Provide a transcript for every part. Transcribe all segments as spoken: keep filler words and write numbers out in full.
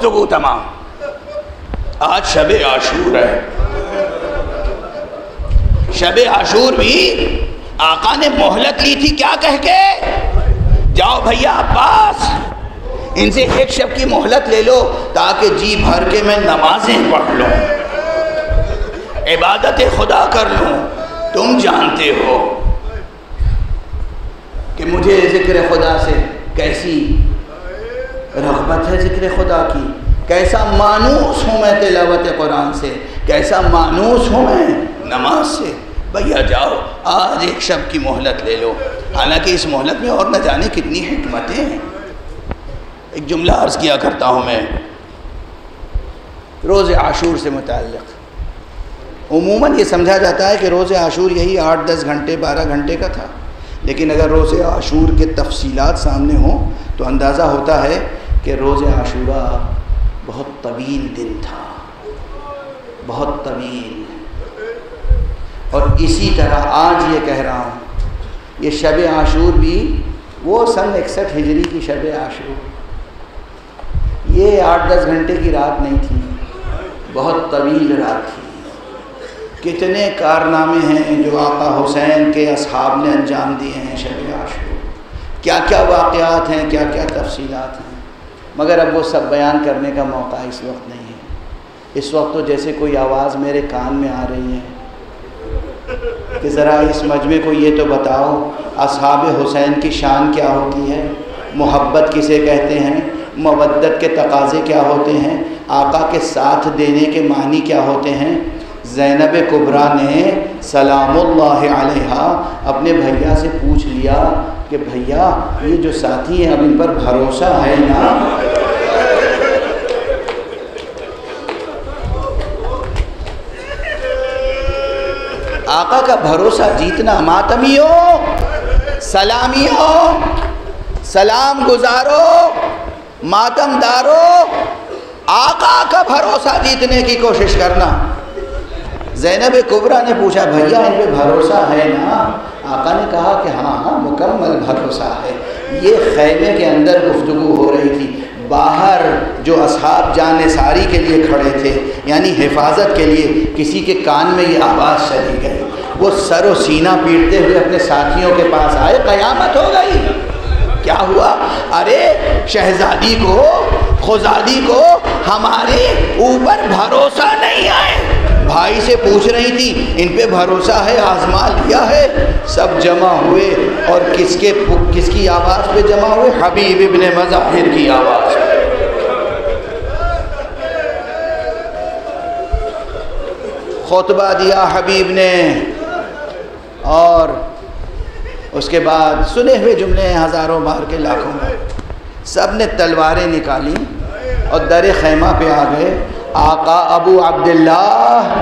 گفتگو تمام. آج شب عاشور ہے. شب عاشور بھی آقا نے مہلت لی تھی کیا کہہ کے؟ جاؤ بھیا عباس ان سے ایک شب کی مہلت لے لو تاکہ جی بھر کے میں نمازیں پڑھ لوں، عبادت خدا کر لوں. تم جانتے ہو کہ مجھے ذکر خدا سے کیسی رغبت ہے، ذکر خدا کی. کیسا مانوس ہوں میں تلاوت قرآن سے، کیسا مانوس ہوں میں نماز سے. بھیا جاؤ آج ایک شب کی مہلت لے لو. حالانکہ اس مہلت میں اور نہ جانے کتنی حکمتیں ہیں. ایک جملہ عرض کیا کرتا ہوں میں روز عاشور سے متعلق. عموماً یہ سمجھا جاتا ہے کہ روز عاشور یہی آٹھ دس گھنٹے بارہ گھنٹے کا تھا، لیکن اگر روز عاشور کے تفصیلات سامنے ہوں تو اندازہ ہوتا ہے کہ روز عاشورہ بہت طویل دن تھا، بہت طویل. اور اسی طرح آج یہ کہہ رہا ہوں یہ شب عاشور بھی وہ سن اکسٹھ ہجری کی شب عاشور، یہ آٹھ دس گھنٹے کی رات نہیں تھی، بہت طویل رات تھی. کتنے کارنامے ہیں جو آقا حسین کے اصحاب نے انجام دیے ہیں شب عاشور. کیا کیا واقعات ہیں، کیا کیا تفصیلات ہیں، مگر اب وہ سب بیان کرنے کا موقع اس وقت نہیں ہے. اس وقت تو جیسے کوئی آواز میرے کان میں آ رہی ہے کہ ذرا اس مجمع کو یہ تو بتاؤ اصحاب حسین کی شان کیا ہوتی ہے، محبت کسے کہتے ہیں، مودت کے تقاضے کیا ہوتے ہیں، آقا کے ساتھ دینے کے معنی کیا ہوتے ہیں. زینب کبریٰ نے سلام اللہ علیہا اپنے بھیا سے پوچھ لیا کہ بھیا یہ جو ساتھی ہیں اب ان پر بھروسہ ہے نا؟ آقا کا بھروسہ جیتنا. ماتمیوں سلامیوں سلام گزارو ماتم دارو آقا کا بھروسہ جیتنے کی کوشش کرنا. زینب کبریٰ نے پوچھا بھیا ان پہ بھروسہ ہے نا؟ آقا نے کہا کہ ہاں ہاں مکمل بھروسہ ہے. یہ خیمے کے اندر گفتگو ہو رہی تھی، باہر جو اصحاب جان ساری کے لیے کھڑے تھے یعنی حفاظت کے لیے کسی کے کان میں یہ آواز چلی گئی. وہ سر و سینہ پیٹتے ہوئے اپنے ساتھیوں کے پاس آئے. قیامت ہو گئی. کیا ہوا؟ ارے شہزادی کو خزادی کو ہمارے اوپر بھروسہ نہیں ہے. بھائی سے پوچھ رہی تھی ان پہ بھروسہ ہے، آزما لیا ہے. سب جمع ہوئے اور کس کے کس کی آواز پہ جمع ہوئے؟ حبیب ابن مظاہر کی آواز. خطبہ دیا حبیب نے اور اس کے بعد سنے ہوئے جملے ہیں ہزاروں بار کے لاکھوں بار. سب نے تلواریں نکالی اور در خیمہ پہ آ گئے. آقا ابو عبداللہ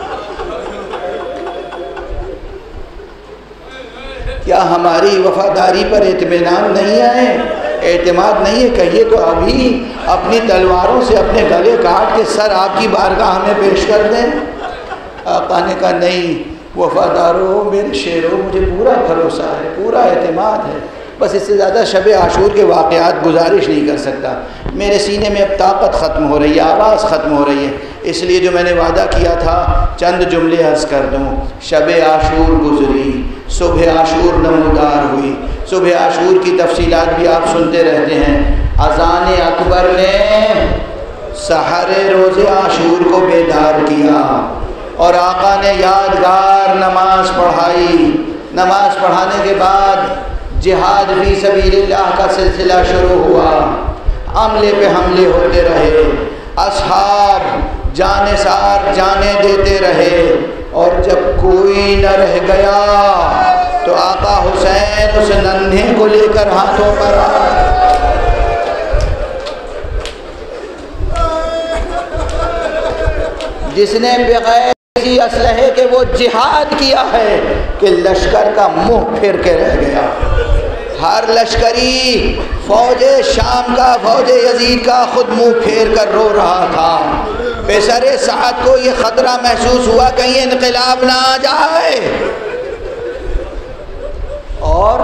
کیا ہماری وفاداری پر اطمینان نہیں ہے، اعتماد نہیں ہے؟ کہیے تو ابھی اپنی تلواروں سے اپنے گلے کاٹ کے سر آپ کی بارگاہ میں پیش کر دیں. آقا نے کہا نہیں وفادارو میرے شیرو مجھے پورا بھروسہ ہے، پورا اعتماد ہے. بس اس سے زیادہ شب عاشور کے واقعات گزارش نہیں کر سکتا. میرے سینے میں اب طاقت ختم ہو رہی ہے، آواز ختم ہو رہی ہے. اس لیے جو میں نے وعدہ کیا تھا چند جملے عرض کر دوں. شب عاشور گزری، صبح عاشور نمودار ہوئی. صبح عاشور کی تفصیلات بھی آپ سنتے رہتے ہیں. اذان اکبر نے سحر روز عاشور کو بیدار کیا اور آقا نے یادگار نماز پڑھائی. نماز پڑھانے کے بعد جہاد فی سبیل اللہ کا سلسلہ شروع ہوا. حملے پہ حملے ہوتے رہے، اصحاب جانے سار جانے دیتے رہے، اور جب کوئی نہ رہ گیا تو آقا حسین اس ننھے کو لے کر ہاتھوں پر آئے. جس نے بغیر کسی اسلحے کے وہ جہاد کیا ہے کہ لشکر کا منہ پھر کے رہ گیا. ہر لشکری فوج شام کا، فوج یزید کا خود منہ پھیر کر رو رہا تھا. پیسر سعد کو یہ خطرہ محسوس ہوا کہیں انقلاب نہ آ جائے، اور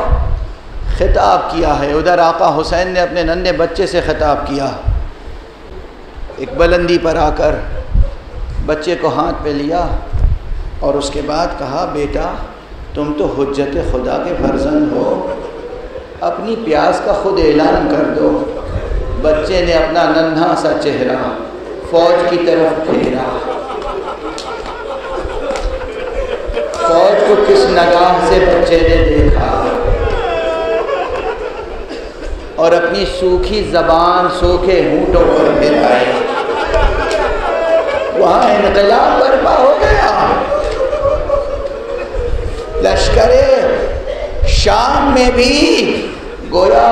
خطاب کیا ہے. ادھر آقا حسین نے اپنے ننھے بچے سے خطاب کیا ایک بلندی پر آ کر بچے کو ہاتھ پہ لیا اور اس کے بعد کہا بیٹا تم تو حجت خدا کے فرزند ہو، اپنی پیاس کا خود اعلان کر دو۔ بچے نے اپنا ننھا سا چہرہ فوج کی طرف پھیرا، فوج کو کس نگاہ سے بچے نے دیکھا اور اپنی سوکھی زبان سوکھے ہونٹوں پر پھیلائی۔ وہاں انقلاب برپا ہو گیا۔ لشکر شام میں بھی گویا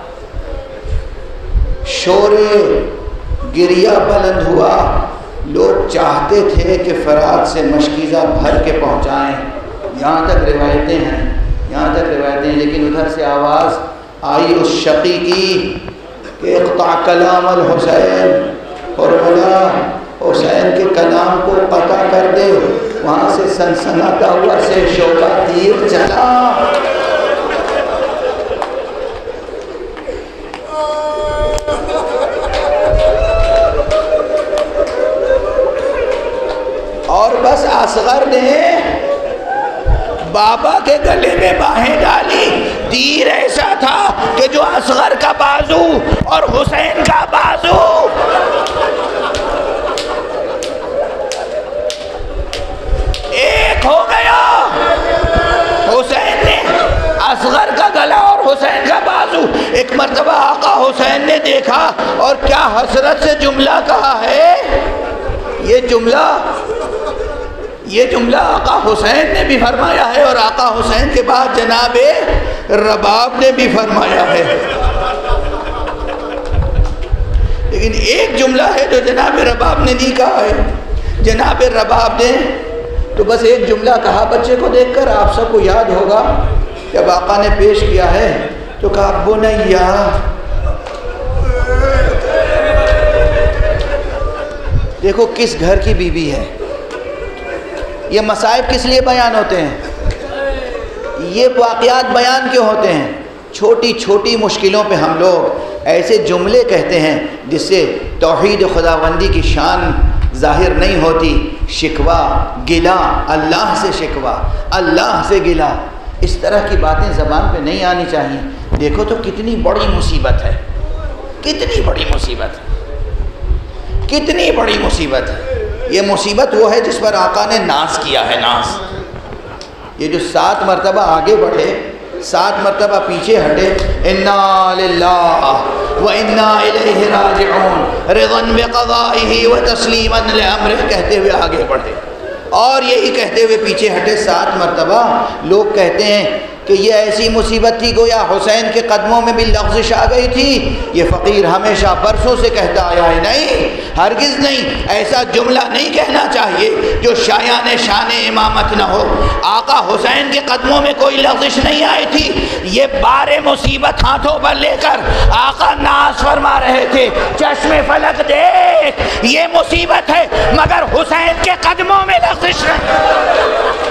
شور گریہ بلند ہوا۔ لوگ چاہتے تھے کہ فرات سے مشکیزہ بھر کے پہنچائیں، یہاں تک روایتیں ہیں، یہاں تک روایتیں ہیں، لیکن ادھر سے آواز آئی اس شقی کی کہ اقطع کلام الحسین، حرملا حسین کے کلام کو قطع کر دے۔ وہاں سے سنسناتا ہوا سے شوکا تیر چلا۔ اور بس اصغر نے بابا کے گلے میں باہیں ڈالی۔ تیر ایسا تھا کہ جو اصغر کا بازو اور حسین کا بازو ایک ہو گیا۔ حسین نے اصغر کا گلا اور حسین کا بازو، ایک مرتبہ آقا حسین نے دیکھا اور کیا حسرت سے جملہ کہا ہے۔ یہ جملہ یہ جملہ آقا حسین نے بھی فرمایا ہے اور آقا حسین کے بعد جناب رباب نے بھی فرمایا ہے، لیکن ایک جملہ ہے جو جناب رباب نے نہیں کہا ہے۔ جناب رباب نے تو بس ایک جملہ کہا، بچے کو دیکھ کر آپ سب کو یاد ہوگا جب آقا نے پیش کیا ہے تو کہا بنیا، دیکھو کس گھر کی بیوی ہے۔ یہ مصائب کس لیے بیان ہوتے ہیں؟ یہ واقعات بیان کیوں ہوتے ہیں؟ چھوٹی چھوٹی مشکلوں پہ ہم لوگ ایسے جملے کہتے ہیں جس سے توحید خداوندی کی شان ظاہر نہیں ہوتی۔ شکوہ، گلہ، اللہ سے شکوہ، اللہ سے گلہ، اس طرح کی باتیں زبان پہ نہیں آنی چاہیے۔ دیکھو تو کتنی بڑی مصیبت ہے، کتنی بڑی مصیبت ہے، کتنی بڑی مصیبت ہے۔ یہ مصیبت وہ ہے جس پر آقا نے ناز کیا ہے، ناز۔ یہ جو سات مرتبہ آگے بڑھے، سات مرتبہ پیچھے ہٹے، انا للہ و انا الیہ راجعون رضا بقضائہ و تسلیما لامرہ کہتے ہوئے آگے بڑھے، اور یہی کہتے ہوئے پیچھے ہٹے سات مرتبہ۔ لوگ کہتے ہیں کہ یہ ایسی مصیبت تھی گویا حسین کے قدموں میں بھی لغزش آ گئی تھی۔ یہ فقیر ہمیشہ برسوں سے کہتا آیا ہے، نہیں، ہرگز نہیں، ایسا جملہ نہیں کہنا چاہیے جو شایان شان امامت نہ ہو۔ آقا حسین کے قدموں میں کوئی لغزش نہیں آئی تھی۔ یہ بار مصیبت ہاتھوں پر لے کر آقا ناز فرما رہے تھے، چشم فلک دیکھ یہ مصیبت ہے مگر حسین کے قدموں میں لغزش نہیں۔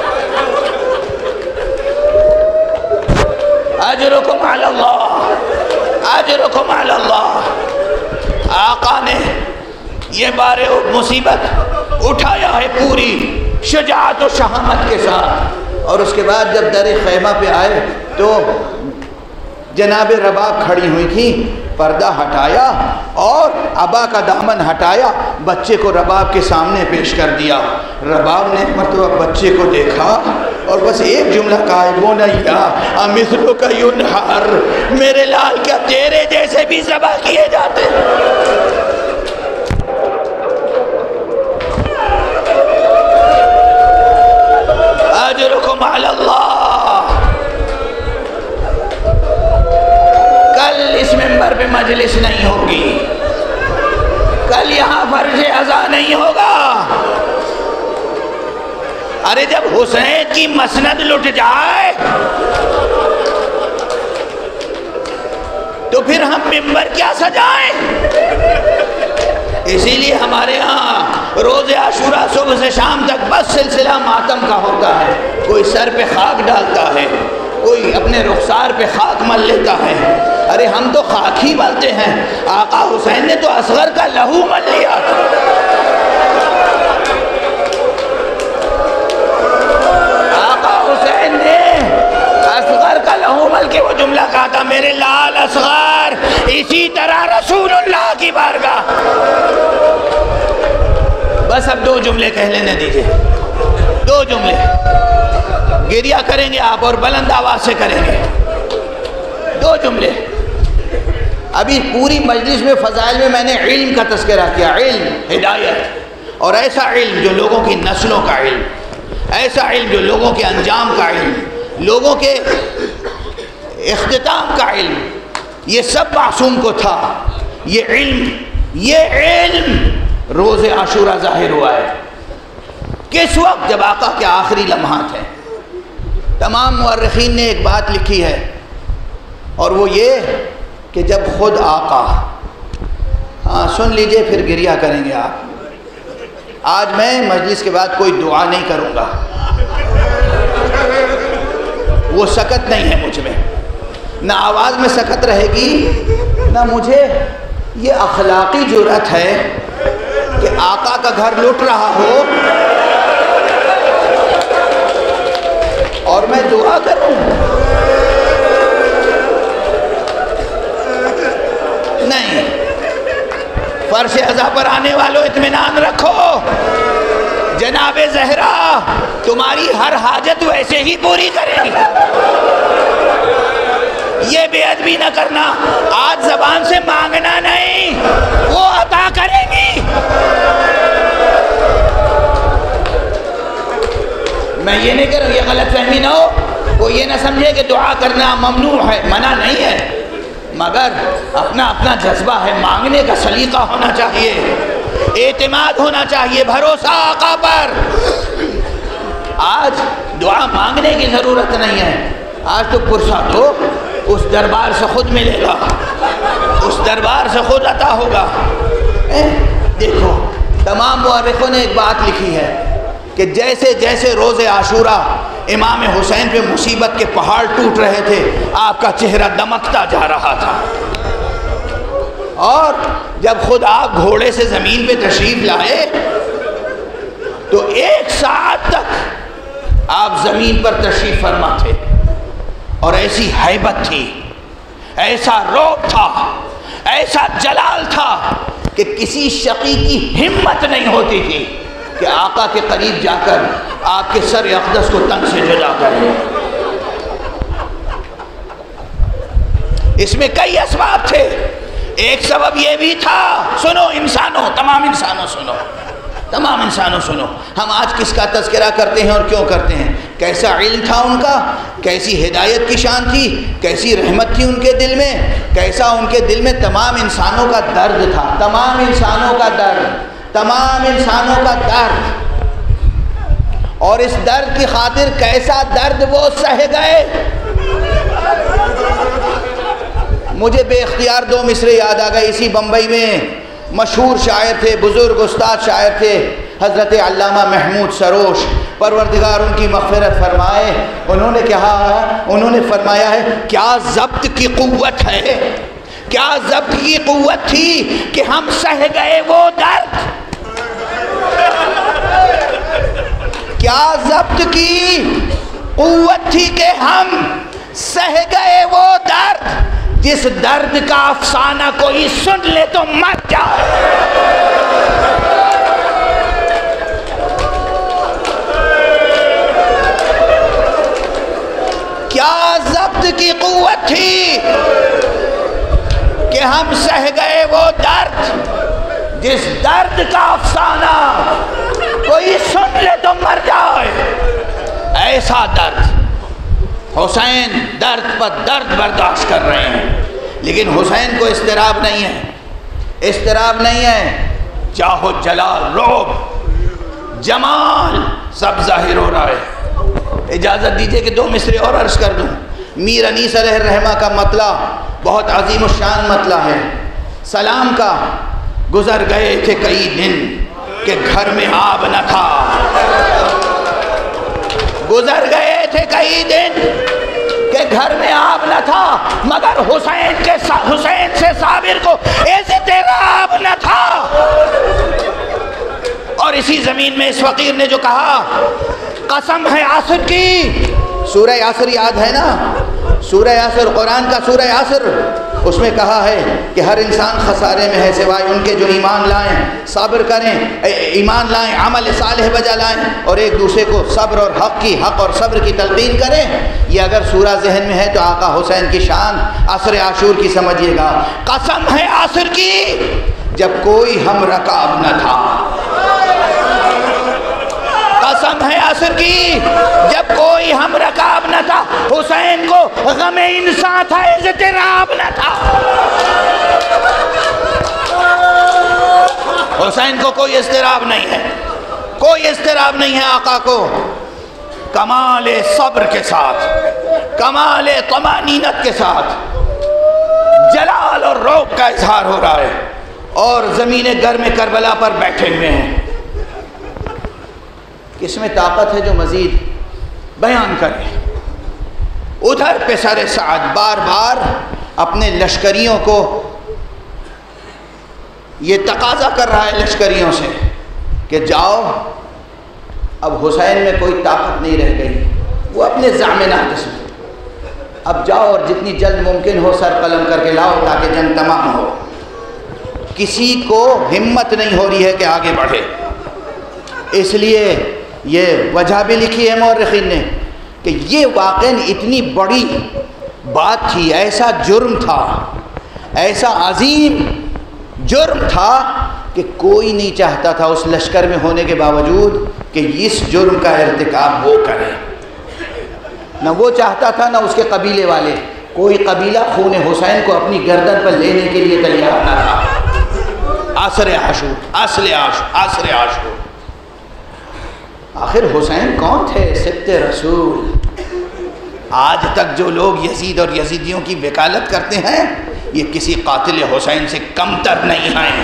اجرکم علی اللہ، اجرکم علی اللہ۔ آقا نے یہ بار مصیبت اٹھایا ہے پوری شجاعت و شہامت کے ساتھ، اور اس کے بعد جب در خیمہ پہ آئے تو جناب رباب کھڑی ہوئی تھی، پردہ ہٹایا اور ابا کا دامن ہٹایا، بچے کو رباب کے سامنے پیش کر دیا۔ رباب نے مرتبہ بچے کو دیکھا اور بس ایک جملہ کہا ہے، بنیا امثلک ینحر، میرے لال کیا تیرے جیسے بھی ذبح کیے جاتے ہیں؟ اجرکم علی اللہ۔ کل اس منبر پہ مجلس نہیں ہوگی، کل یہاں فرض اذا نہیں ہوگا۔ ارے جب حسین کی مسند لٹ جائے تو پھر ہم منبر کیا سجائیں؟ اسی لیے ہمارے ہاں روز عاشوراء صبح سے شام تک بس سلسلہ ماتم کا ہوتا ہے۔ کوئی سر پہ خاک ڈالتا ہے، کوئی اپنے رخسار پہ خاک مل لیتا ہے، ارے ہم تو خاک ہی ملتے ہیں، آقا حسین نے تو اصغر کا لہو مل لیا تھا۔ آقا حسین نے اصغر کا لہو مل کے وہ جملہ کہا تھا، میرے لال اصغر، اسی طرح رسول اللہ کی بارگاہ۔ بس اب دو جملے کہہ لینے دیجئے، دو جملے گریہ کریں گے آپ اور بلند آواز سے کریں گے، دو جملے۔ ابھی پوری مجلس میں فضائل میں میں نے علم کا تذکرہ کیا، علم، ہدایت، اور ایسا علم جو لوگوں کی نسلوں کا علم، ایسا علم جو لوگوں کے انجام کا علم، لوگوں کے اختتام کا علم، یہ سب معصوم کو تھا۔ یہ علم یہ علم روز عاشورہ ظاہر ہوا ہے۔ کس وقت؟ جب آقا کے آخری لمحات ہیں۔ تمام مورخین نے ایک بات لکھی ہے، اور وہ یہ کہ جب خود آقا، ہاں سن لیجئے پھر گریہ کریں گے آپ۔ آج میں مجلس کے بعد کوئی دعا نہیں کروں گا، وہ سکت نہیں ہے مجھ میں، نہ آواز میں سکت رہے گی، نہ مجھے یہ اخلاقی جرأت ہے کہ آقا کا گھر لٹ رہا ہو اور میں دعا کروں۔ نہیں، فرش عزا پر آنے والوں اطمینان رکھو، جناب زہرا تمہاری ہر حاجت ویسے ہی پوری کریں گی۔ یہ بے ادبی نہ کرنا، آج زبان سے مانگنا نہیں، وہ عطا کریں گی۔ میں یہ نہیں کروں، یہ غلط فہمی نہ ہو، وہ یہ نہ سمجھے کہ دعا کرنا ممنوع ہے، منع نہیں ہے، مگر اپنا اپنا جذبہ ہے، مانگنے کا سلیقہ ہونا چاہیے، اعتماد ہونا چاہیے، بھروسہ آقا پر۔ آج دعا مانگنے کی ضرورت نہیں ہے، آج تو فرصت ہو، اس دربار سے خود ملے گا، اس دربار سے خود عطا ہوگا۔ دیکھو تمام مورخوں نے ایک بات لکھی ہے کہ جیسے جیسے روز عاشورہ امام حسین پہ مصیبت کے پہاڑ ٹوٹ رہے تھے، آپ کا چہرہ دمکتا جا رہا تھا، اور جب خود آپ گھوڑے سے زمین پہ تشریف لائے تو ایک ساعت تک آپ زمین پر تشریف فرما تھے، اور ایسی ہیبت تھی، ایسا رعب تھا، ایسا جلال تھا کہ کسی شقی کی ہمت نہیں ہوتی تھی کہ آقا کے قریب جا کر آپ کے سر اقدس کو تن سے جدا کرے۔ اس میں کئی اسباب تھے، ایک سبب یہ بھی تھا، سنو انسانوں، تمام انسانوں سنو، تمام انسانوں سنو، ہم آج کس کا تذکرہ کرتے ہیں اور کیوں کرتے ہیں؟ کیسا علم تھا ان کا، کیسی ہدایت کی شان تھی، کیسی رحمت تھی ان کے دل میں، کیسا ان کے دل میں تمام انسانوں کا درد تھا، تمام انسانوں کا درد، تمام انسانوں کا درد، اور اس درد کی خاطر کیسا درد وہ سہ گئے۔ مجھے بے اختیار دو مصرے یاد آ گئے، اسی بمبئی میں مشہور شاعر تھے، بزرگ استاد شاعر تھے، حضرت علامہ محمود سروش، پروردگار ان کی مغفرت فرمائے۔ انہوں نے کہا، انہوں نے فرمایا ہے، کیا ضبط کی قوت ہے، کیا ضبط کی قوت تھی کہ ہم سہ گئے وہ درد، کیا ضبط کی قوت تھی کہ ہم سہ گئے وہ درد، جس درد کا افسانہ کوئی سن لے تو مر جائے۔ کیا ضبط کی قوت تھی کہ ہم سہ گئے وہ درد، جس درد کا افسانہ کوئی سن لے تو مر جائے۔ ایسا درد، حسین درد پر درد برداشت کر رہے ہیں، لیکن حسین کو اضطراب نہیں ہے، اضطراب نہیں ہے، جاہو جلال، رعب، جمال سب ظاہر ہو رہا ہے۔ اجازت دیجئے کہ دو مصرے اور عرض کر دوں۔ میر انیس علیہ الرحمہ کا مطلع بہت عظیم الشان مطلع ہے۔ سلام کا، گزر گئے تھے کئی دن کہ گھر میں آب نہ تھا، گزر گئے تھے کئی دن کہ گھر میں آب نہ تھا مگر حسین کے حسین سے صابر کو اضطراب نہ تھا۔ اور اسی زمین میں اس فقیر نے جو کہا قسم ہے عصر کی، سورہ عصر یاد ہے نا، سورہ عصر قرآن کا سورہ عصر، اس میں کہا ہے کہ ہر انسان خسارے میں ہے سوائے ان کے جو ایمان لائیں، صبر کریں، ایمان لائیں، عمل صالح بجا لائیں اور ایک دوسرے کو صبر اور حق کی حق اور صبر کی تلقین کریں۔ یہ اگر سورہ ذہن میں ہے تو آقا حسین کی شان عصر عاشور کی سمجھیے گا۔ قسم ہے عصر کی جب کوئی ہم رکاب نہ تھا، قسم ہے عصر کی جب کوئی ہم رکاب نہ تھا، حسین کو غم انسان تھا، اضطراب نہ تھا۔ حسین کو کوئی اضطراب نہیں ہے، کوئی اضطراب نہیں ہے آقا کو۔ کمال صبر کے ساتھ، کمال طمانینت کے ساتھ جلال اور رعب کا اظہار ہو رہا ہے، اور زمین گرم کربلا پر بیٹھے ہوئے ہیں۔ کس میں طاقت ہے جو مزید بیان کرے؟ ادھر پسر سعد بار بار اپنے لشکریوں کو یہ تقاضا کر رہا ہے لشکریوں سے کہ جاؤ، اب حسین میں کوئی طاقت نہیں رہ گئی، وہ اپنے ضامنات میں، اب جاؤ اور جتنی جلد ممکن ہو سر قلم کر کے لاؤ تاکہ جنگ تمام ہو۔ کسی کو ہمت نہیں ہو رہی ہے کہ آگے بڑھے، اس لیے یہ وجہ بھی لکھی ہے مورخین نے کہ یہ واقعاً اتنی بڑی بات تھی، ایسا جرم تھا، ایسا عظیم جرم تھا کہ کوئی نہیں چاہتا تھا اس لشکر میں ہونے کے باوجود کہ اس جرم کا ارتکاب وہ کرے، نہ وہ چاہتا تھا نہ اس کے قبیلے والے، کوئی قبیلہ خون حسین کو اپنی گردن پر لینے کے لیے تیار نہ تھا۔ عصر عاشور، عصر عاشور، عصر عاشور۔ آخر حسین کون تھے؟ سبط رسول۔ آج تک جو لوگ یزید اور یزیدیوں کی وکالت کرتے ہیں یہ کسی قاتل حسین سے کمتر نہیں ہیں۔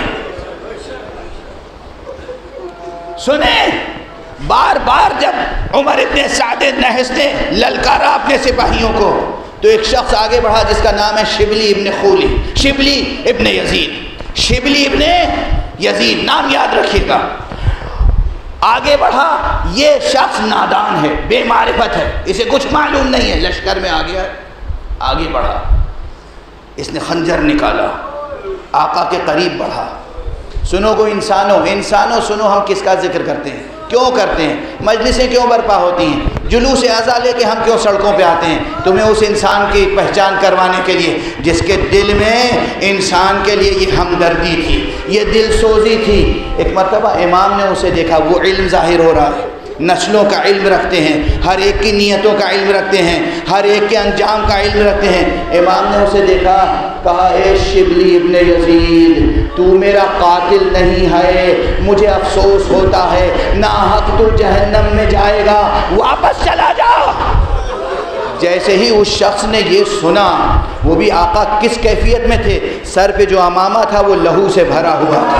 سنیں، بار بار جب عمر ابن سعد نحس نے للکارا اپنے سپاہیوں کو تو ایک شخص آگے بڑھا جس کا نام ہے شبلی ابن خولی، شبلی ابن یزید، شبلی ابن یزید، نام یاد رکھیے گا۔ آگے بڑھا، یہ شخص نادان ہے، بے معرفت ہے، اسے کچھ معلوم نہیں ہے، لشکر میں آ گیا، آگے بڑھا، اس نے خنجر نکالا، آقا کے قریب بڑھا۔ سنو گو انسانوں، انسانوں سنو، ہم کس کا ذکر کرتے ہیں، کیوں کرتے ہیں، مجلسیں کیوں برپا ہوتی ہیں، جلوس اعزا لے کے ہم کیوں سڑکوں پہ آتے ہیں؟ تمہیں اس انسان کی پہچان کروانے کے لیے جس کے دل میں انسان کے لیے یہ ہمدردی تھی، یہ دل سوزی تھی۔ ایک مرتبہ امام نے اسے دیکھا، وہ علم ظاہر ہو رہا ہے، نسلوں کا علم رکھتے ہیں، ہر ایک کی نیتوں کا علم رکھتے ہیں، ہر ایک کے انجام کا علم رکھتے ہیں۔ امام نے اسے دیکھا، کہا اے شبلی ابن یزید، تو میرا قاتل نہیں ہے، مجھے افسوس ہوتا ہے، ناحق تو جہنم میں جائے گا، واپس چلا جا۔ جیسے ہی اس شخص نے یہ سنا، وہ بھی آقا کس کیفیت میں تھے، سر پہ جو عمامہ تھا وہ لہو سے بھرا ہوا تھا،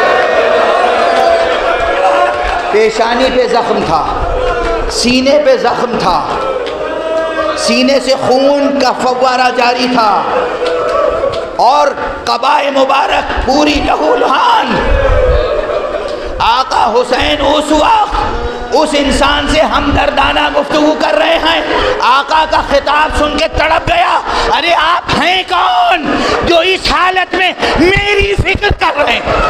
پیشانی پہ زخم تھا، سینے پہ زخم تھا، سینے سے خون کا فوارہ جاری تھا، اور قبائے مبارک پوری لہو لہان۔ آقا حسین اس وقت اس انسان سے ہمدردانہ گفتگو کر رہے ہیں، آقا کا خطاب سن کے تڑپ گیا، ارے آپ ہیں کون جو اس حالت میں میری فکر کر رہے ہیں؟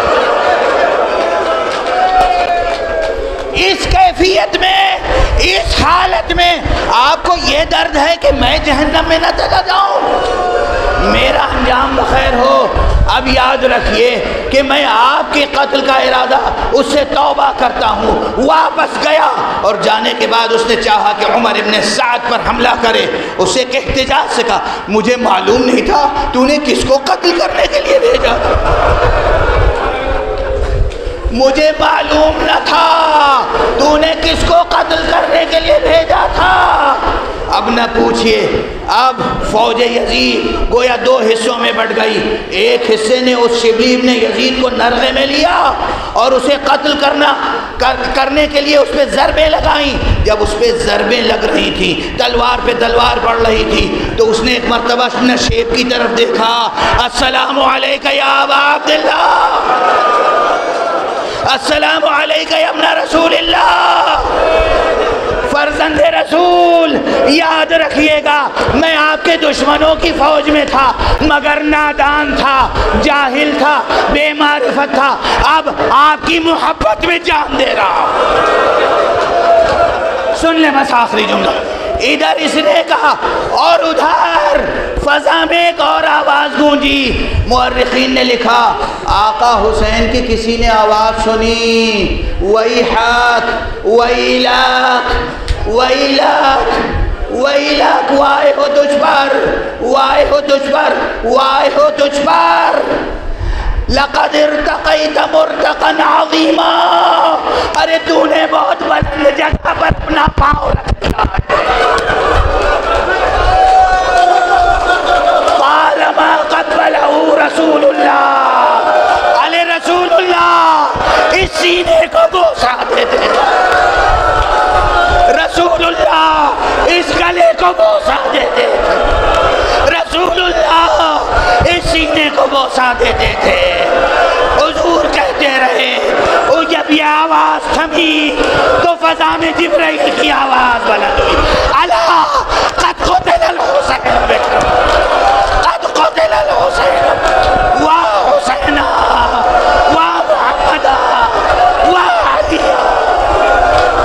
اس کیفیت میں، اس حالت میں آپ کو یہ درد ہے کہ میں جہنم میں نہ چلا جاؤں، میرا انجام بخیر ہو۔ اب یاد رکھیے کہ میں آپ کے قتل کا ارادہ اس سے توبہ کرتا ہوں۔ واپس گیا اور جانے کے بعد اس نے چاہا کہ عمر ابن سعد پر حملہ کرے، اس سے ایک احتجاج سے کہا مجھے معلوم نہیں تھا تو نے کس کو قتل کرنے کے لیے بھیجا، مجھے معلوم نہ تھا تو نے کس کو قتل کرنے کے لیے بھیجا تھا۔ اب نہ پوچھئے، اب فوج یزید گویا دو حصوں میں بٹ گئی۔ ایک حصے نے اس شبلی ابن یزید کو نرغے میں لیا اور اسے قتل کرنا کرنے کے لیے اس پہ ضربیں لگائیں۔ جب اس پہ ضربیں لگ رہی تھیں، تلوار پہ تلوار پڑ رہی تھی، تو اس نے ایک مرتبہ نشیب کی طرف دیکھا، السلام علیکہ یا ابا عبداللہ، السلام علیکہ یا ابن رسول اللہ، فرزند رسول، یاد رکھیے گا میں آپ کے دشمنوں کی فوج میں تھا مگر نادان تھا، جاہل تھا، بے معرفت تھا، اب آپ کی محبت میں جان دے رہا ہوں۔ سن لیں بس آخری جملہ، ادھر اس نے کہا اور ادھر فضا میں ایک اور آواز گونجی۔ مورخین نے لکھا آقا حسین کی کسی نے آواز سنی، ویحک ویلک ویلک ویلک، وائے ہو تجھ پر، وائے ہو تجھ پر، وائے ہو تجھ پر، لقد ارتقیت مرتقا عظیما، ارے تو نے بہت بلند جگہ پر اپنا پاؤں رکھا ہے۔ طالما قبلہ رسول اللہ، علی رسول اللہ اس سینے کو بوسہ دیتے تھے، رسول اللہ اس گلے کو بوسہ دیتے تھے، رسول اللہ اس سینے کو بوسہ دیتے تھے۔ حضور کہتے رہے، اور جب یہ آواز تھمی تو فضا میں جبرائیل کی آواز بلند ہوئی، اللہ قد قتل الحسین